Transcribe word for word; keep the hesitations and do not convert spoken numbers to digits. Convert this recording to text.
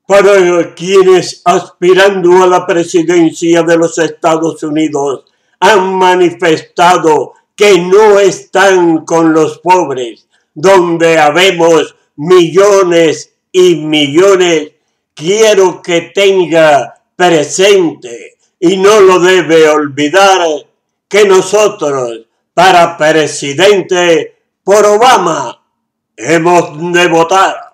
para quienes aspirando a la presidencia de los Estados Unidos han manifestado que no están con los pobres, donde habemos millones y millones, quiero que tenga presente y no lo debe olvidar que nosotros, para presidente por Obama, hemos de votar.